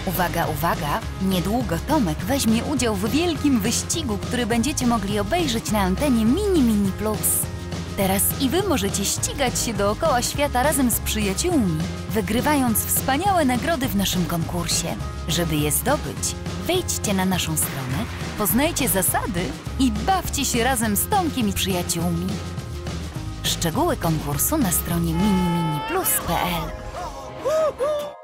Uwaga, uwaga! Niedługo Tomek weźmie udział w wielkim wyścigu, który będziecie mogli obejrzeć na antenie Mini Plus. Teraz i wy możecie ścigać się dookoła świata razem z przyjaciółmi, wygrywając wspaniałe nagrody w naszym konkursie. Żeby je zdobyć, wejdźcie na naszą stronę, poznajcie zasady i bawcie się razem z Tomkiem i przyjaciółmi. Szczegóły konkursu na stronie miniminiplus.pl.